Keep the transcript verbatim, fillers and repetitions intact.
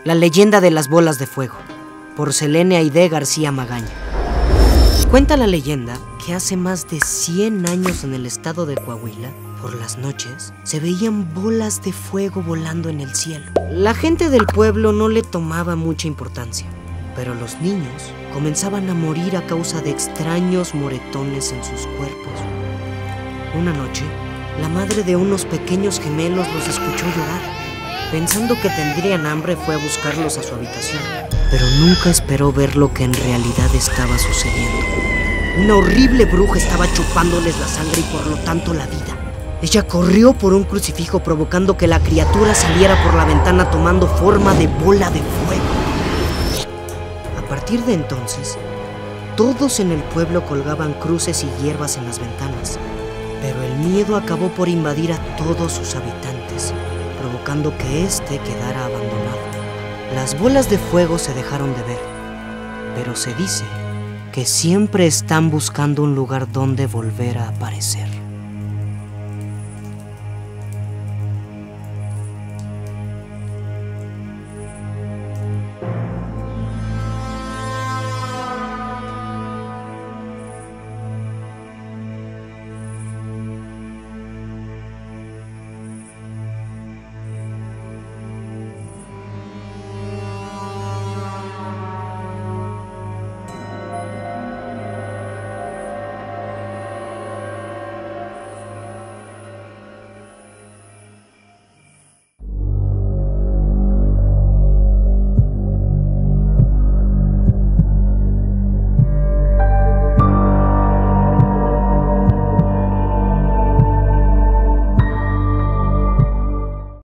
La leyenda de las bolas de fuego, por Selene Aide García Magaña. Cuenta la leyenda que hace más de cien años en el estado de Coahuila, por las noches, se veían bolas de fuego volando en el cielo. La gente del pueblo no le tomaba mucha importancia, pero los niños comenzaban a morir a causa de extraños moretones en sus cuerpos. Una noche, la madre de unos pequeños gemelos los escuchó llorar. Pensando que tendrían hambre, fue a buscarlos a su habitación, pero nunca esperó ver lo que en realidad estaba sucediendo. Una horrible bruja estaba chupándoles la sangre y por lo tanto la vida. Ella corrió por un crucifijo provocando que la criatura saliera por la ventana tomando forma de bola de fuego. A partir de entonces, todos en el pueblo colgaban cruces y hierbas en las ventanas, pero el miedo acabó por invadir a todos sus habitantes, provocando que éste quedara abandonado. Las bolas de fuego se dejaron de ver, pero se dice que siempre están buscando un lugar donde volver a aparecer.